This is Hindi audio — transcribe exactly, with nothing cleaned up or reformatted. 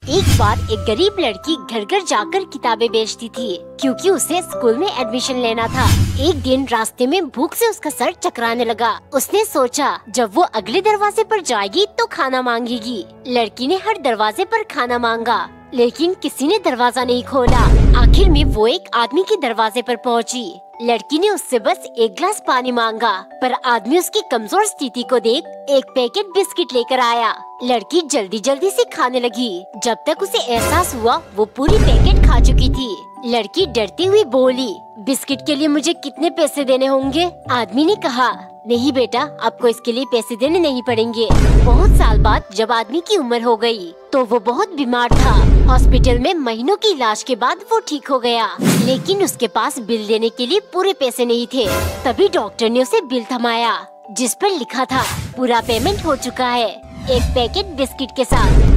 एक बार एक गरीब लड़की घर घर जाकर किताबें बेचती थी, क्योंकि उसे स्कूल में एडमिशन लेना था। एक दिन रास्ते में भूख से उसका सर चकराने लगा। उसने सोचा जब वो अगले दरवाजे पर जाएगी तो खाना मांगेगी। लड़की ने हर दरवाजे पर खाना मांगा, लेकिन किसी ने दरवाजा नहीं खोला। आखिर में वो एक आदमी के दरवाजे पर पहुंची। लड़की ने उससे बस एक गिलास पानी मांगा, पर आदमी उसकी कमजोर स्थिति को देख एक पैकेट बिस्किट लेकर आया। लड़की जल्दी जल्दी से खाने लगी। जब तक उसे एहसास हुआ वो पूरी पैकेट खा चुकी थी। लड़की डरती हुई बोली, बिस्किट के लिए मुझे कितने पैसे देने होंगे? आदमी ने कहा, नहीं बेटा, आपको इसके लिए पैसे देने नहीं पड़ेंगे। बहुत साल बाद जब आदमी की उम्र हो गई तो वो बहुत बीमार था। हॉस्पिटल में महीनों की इलाज के बाद वो ठीक हो गया, लेकिन उसके पास बिल देने के लिए पूरे पैसे नहीं थे। तभी डॉक्टर ने उसे बिल थमाया, जिस पर लिखा था पूरा पेमेंट हो चुका है, एक पैकेट बिस्किट के साथ।